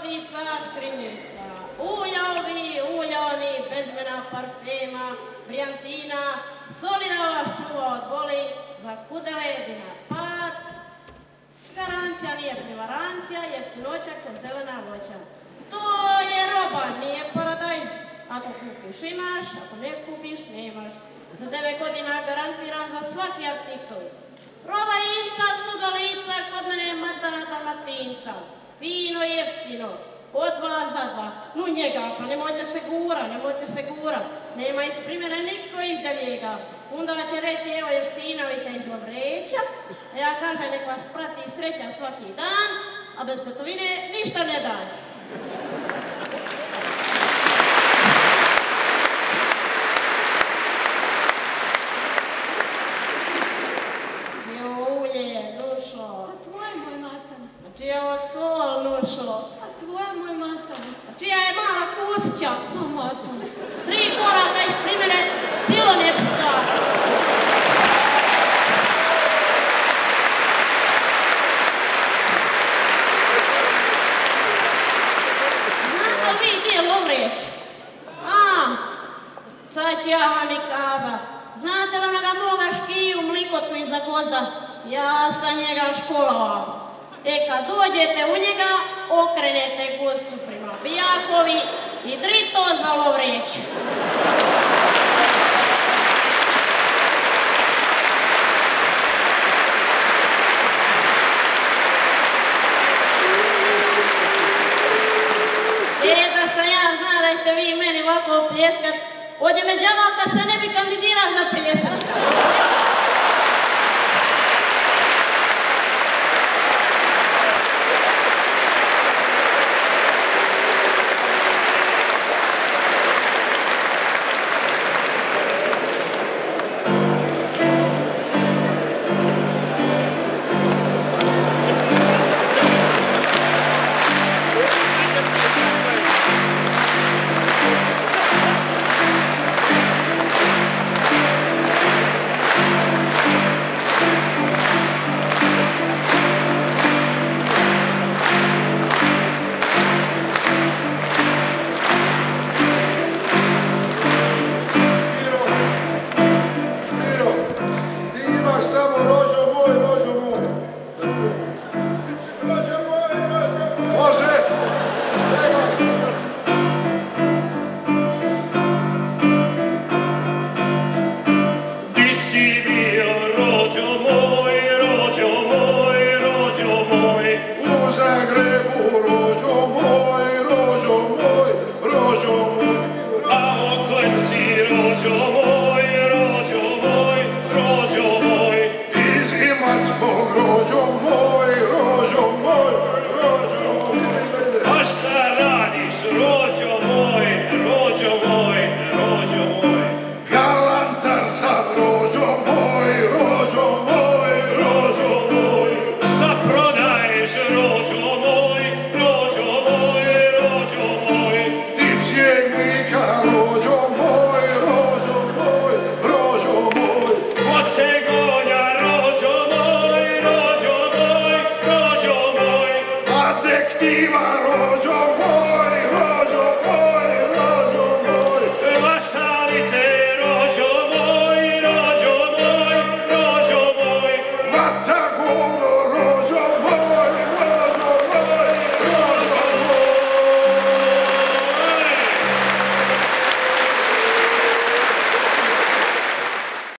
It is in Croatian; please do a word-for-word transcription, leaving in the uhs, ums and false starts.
Sofica Škrinjevica. Ulja ovi, ulja oni, bezmena parfema, brijantina, solida vas čuva od boli, za kudele dinar pad. Garancija nije prevarancija, jeftinoća ko zelena voća. To je roba, nije paradajz. Ako kupiš imaš, ako ne kupiš nemaš. Za devet godina garantiran za svaki artikl. Roba inca, sudolica, kod mene madana dalmatinca. Fino, jeftino, od dva za dva. Nu njega, pa nemojte se gura, nemojte se gura. Nema iz primjene niko izdaljega. Onda će reći, evo Jeftinovića iz Lovreća, a ja kažem, nek vas prati sreća svaki dan, a bez gotovine ništa ne daje. Čija je ovo sol, Nušo? A tvoja moj mater. Čija je mala Kusića? Ma mater. Tri koraka ispred mene, silo nečista. Znate li vi gdje je Lovreć? A, sad ću ja vam i kaza. Znate li onoga moga škiju mlikotu iza gozda? Ja sam njega školovao. E kad dođete u njega, okrenete gusu prema Bijakovi i drito za Lovreć. E da sam ja zna da ćete vi meni ovako pljeskat, ovdje me džavalka se ne bi kandidirao za pljesak. Samo